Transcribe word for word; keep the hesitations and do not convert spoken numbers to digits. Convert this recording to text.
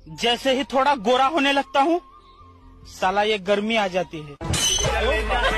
जैसे ही थोड़ा गोरा होने लगता हूँ साला ये गर्मी आ जाती है।